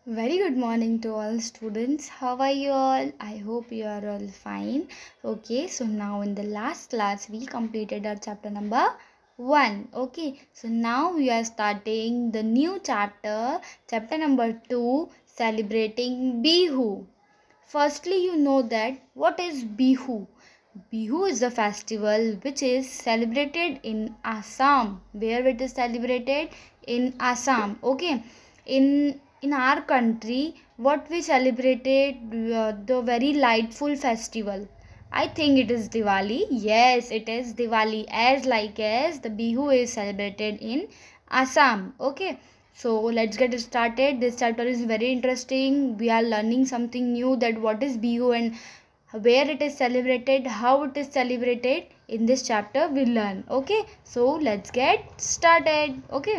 Very good morning to all students. How are you all? I hope you are all fine. Okay, so now in the last class we completed our chapter number 1. Okay, so now we are starting the new chapter, chapter number 2, celebrating Bihu. Firstly, you know that what is Bihu? Bihu is a festival which is celebrated in Assam. Where it is celebrated? In Assam. Okay. In our country, what we celebrated the very lightful festival. I think it is Diwali. Yes, it is Diwali. As the Bihu is celebrated in Assam. Okay. So let's get started. This chapter is very interesting. We are learning something new, that what is Bihu and where it is celebrated, how it is celebrated. In this chapter we learn. Okay, so let's get started. Okay,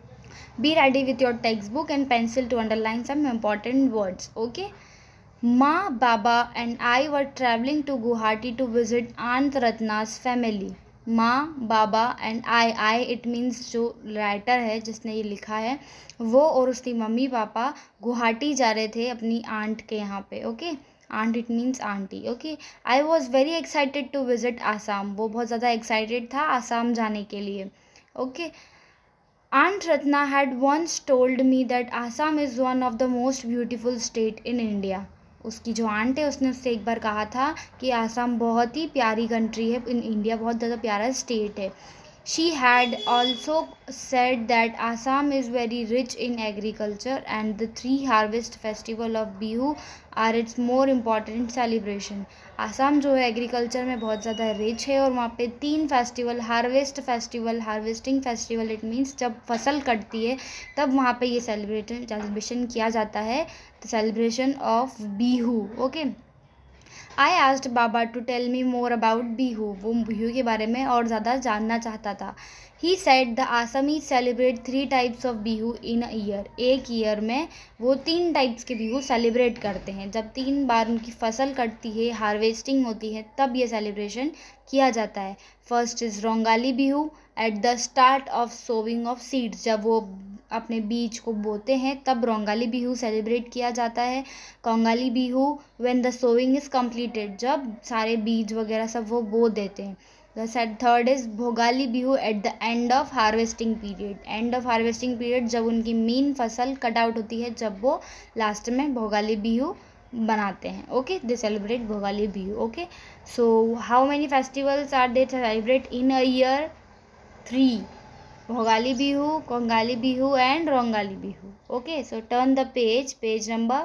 be ready with your textbook and pencil to underline some important words. Okay, Ma, Baba and I were traveling to Guwahati to visit Aunt Ratna's family. माँ, बाबा and I it means जो writer है जिसने ये लिखा है वो और उसकी मम्मी पापा गुवाहाटी जा रहे थे अपनी आंट के यहाँ पे. Okay, aunt it means aunty. Okay, I was very excited to visit Assam. वो बहुत ज़्यादा एक्साइटेड था आसाम जाने के लिए. Okay, Aunt Ratna had once told me that Assam is one of the most beautiful state in India. उसकी जो aunt है उसने उससे एक बार कहा था कि आसाम बहुत ही प्यारी कंट्री है इन इंडिया, बहुत ज़्यादा प्यारा स्टेट है. She had also said that Assam is very rich in agriculture and the three harvest festival of Bihu are its more important celebration. Assam जो है एग्रीकल्चर में बहुत ज़्यादा रिच है और वहाँ पे 3 festival, harvesting festival it means जब फसल कटती है तब वहाँ पे ये सेलिब्रेशन किया जाता है, the celebration of Bihu. Okay, I asked बाबा to tell me more about Bihu. वो बिहू के बारे में और ज़्यादा जानना चाहता था. He said the Assamese celebrate 3 types of Bihu in a year. एक ईयर में वो 3 टाइप्स के बिहू सेलिब्रेट करते हैं. जब 3 बार उनकी फसल कटती है, हार्वेस्टिंग होती है, तब ये सेलिब्रेशन किया जाता है. First is Rongali Bihu at the start of sowing of seeds. जब वो अपने बीज को बोते हैं तब रोंगाली बिहू सेलिब्रेट किया जाता है. Kongali Bihu when the sowing is completed, जब सारे बीज वगैरह सब वो बो देते हैं. Third is Bhogali Bihu at the end of harvesting period. End of harvesting period जब उनकी मेन फसल कट आउट होती है, जब वो लास्ट में भोगाली बिहू बनाते हैं. Okay, they celebrate Bhogali Bihu. Okay, so how many festivals are they celebrate in a year? 3. Bhogali Bihu, Kongali Bihu and Rongali Bihu. Okay, so turn the page number.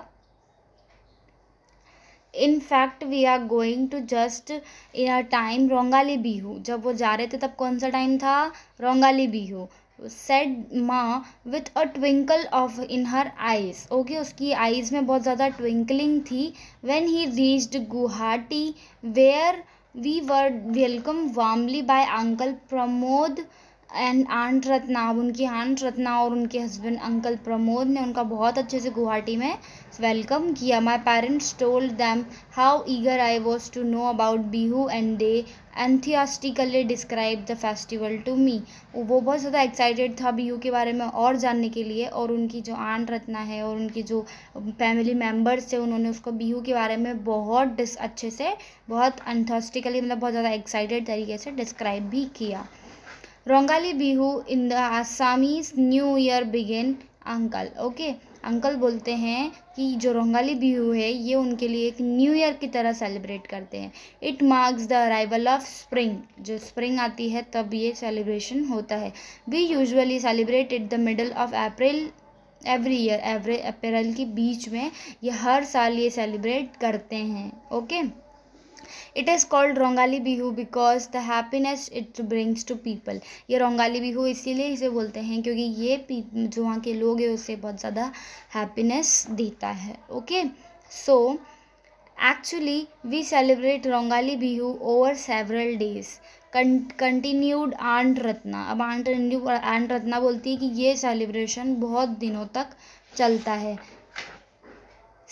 In fact, we are going to just in a time Rongali Bihu. जब वो जा रहे थे तब कौन सा time था? Rongali Bihu. Said Ma with a twinkle of in her eyes. Okay, उसकी eyes में बहुत ज़्यादा twinkling थी. When he reached Guwahati, where we were welcomed warmly by Uncle Pramod and aunt Ratna. अब उनकी आंट रत्ना और उनके हस्बैंड अंकल प्रमोद ने उनका बहुत अच्छे से गुवाहाटी में वेलकम किया. My parents told them how eager I was to know about Bihu and they enthusiastically describe the festival to me. वो बहुत ज़्यादा एक्साइटेड था बिहू के बारे में और जानने के लिए, और उनकी जो आंट रत्ना है और उनकी जो फैमिली मेम्बर्स थे उन्होंने उसको बिहू के बारे में बहुत अच्छे से, बहुत एंथियास्टिकली मतलब बहुत ज़्यादा एक्साइटेड तरीके से डिस्क्राइब भी किया. Rongali Bihu in the Assamese new year begin uncle. Okay, uncle बोलते हैं कि जो रोंगाली बिहू है ये उनके लिए एक न्यू ईयर की तरह सेलिब्रेट करते हैं. It marks the arrival of spring. जो स्प्रिंग आती है तब ये सेलिब्रेशन होता है. We usually celebrate it the middle of April every year. April के बीच में ये हर साल ये सेलिब्रेट करते हैं. Okay, it is called Rongali Bihu because the happiness it brings to people. ये रोंगाली बिहू इसीलिए इसे बोलते हैं क्योंकि ये जो वहाँ के लोग हैं उससे बहुत ज़्यादा हैप्पीनेस देता है. Okay, so actually we celebrate Rongali Bihu over several days. Continued aunt Ratna. अब आंट रत्ना बोलती है कि ये सेलिब्रेशन बहुत दिनों तक चलता है.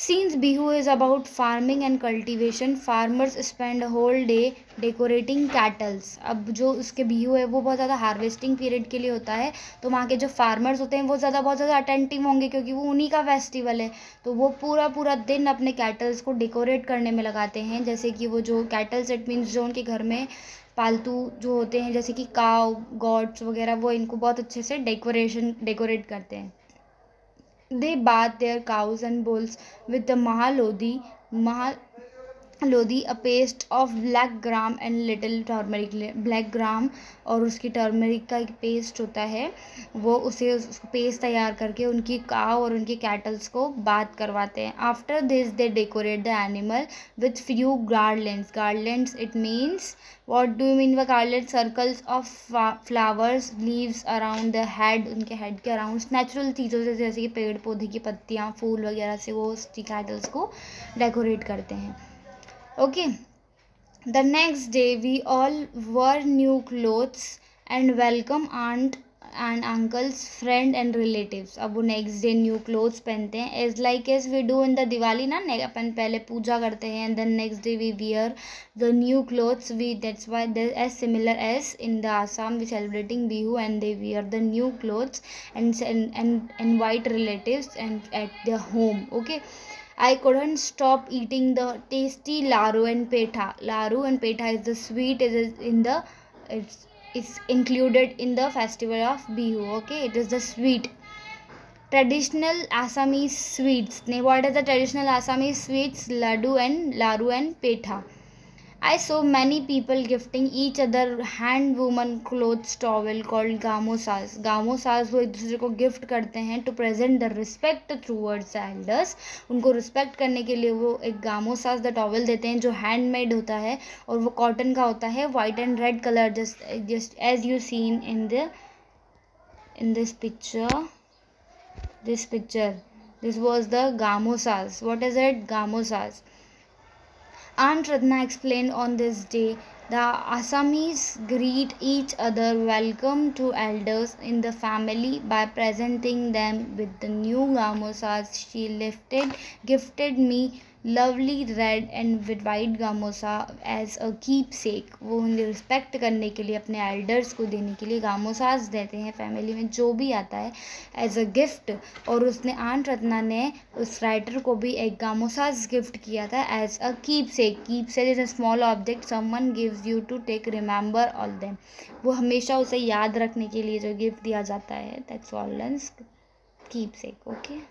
Since Bihu is about farming and cultivation, farmers spend a whole day decorating cattles. अब जो उसके बिहू है वो बहुत ज़्यादा हार्वेस्टिंग पीरियड के लिए होता है, तो वहाँ के जो फार्मर्स होते हैं वो बहुत ज़्यादा अटेंटिव होंगे क्योंकि वो उन्हीं का फेस्टिवल है, तो वो पूरा दिन अपने कैटल्स को डेकोरेट करने में लगाते हैं। जैसे कि वो जो कैटल्स, इट मीन्स जो उनके घर में पालतू जो होते हैं जैसे कि काव, गॉड्स वगैरह, वो इनको बहुत अच्छे से डेकोरेट करते हैं। They bathe their cows and bulls with the Mahalodi, a paste of black gram and little turmeric. Black gram और उसकी टर्मरिक का एक पेस्ट होता है, वो उसको पेस्ट तैयार करके उनकी काव और उनकी कैटल्स को बात करवाते हैं। After this they decorate the animal with few garlands it means, what do you mean by garland? Circles of flowers, leaves around the head, उनके हेड के अराउंड नेचुरल चीज़ों से जैसे कि पेड़ पौधे की पत्तियाँ, फूल वगैरह से वो उसकी कैटल्स को डेकोरेट करते हैं। Okay, the next day we all wore new clothes and welcome aunt and uncles, friend and relatives. अब वो नेक्स्ट डे न्यू क्लोथ्स पहनते हैं, as like as we do in the Diwali ना, अपन पहले पूजा करते हैं and then next day we wear the new clothes, we that's why as similar as in the Assam we celebrating Bihu and they wear the new clothes and invite relatives and at their home. Okay, I couldn't stop eating the tasty laru and petha. Laru and petha is the sweet, it's included in the festival of Bihu. Okay, it is the sweet. Traditional Assamese sweets. What is the traditional Assamese sweets? Laru and petha. I saw many people gifting each other hand woven clothes towel called gamosas. Gamosas वो एक दूसरे को gift करते हैं to present the respect towards elders. उनको respect करने के लिए वो एक गामोसास द टॉवल देते हैं जो हैंडमेड होता है और वो कॉटन का होता है, white and red colour, just as you seen in this picture. This was the gamosas. What is it? Gamosas. Aunt Ratna explained on this day, the Assamese greet each other welcome to elders in the family by presenting them with the new gamosas. She gifted me lovely red and white gamosa as a keepsake. वो उन्हें respect करने के लिए, अपने elders को देने के लिए गामोसास देते हैं फैमिली में जो भी आता है एज अ गिफ्ट। और उसने आंट रत्ना ने उस राइटर को भी एक गामोसास गिफ्ट किया था as a keepsake is a small object someone gives you to take remember all them. वो हमेशा उसे याद रखने के लिए जो गिफ्ट दिया जाता है, दैट्स ऑल कीपसेक। ओके।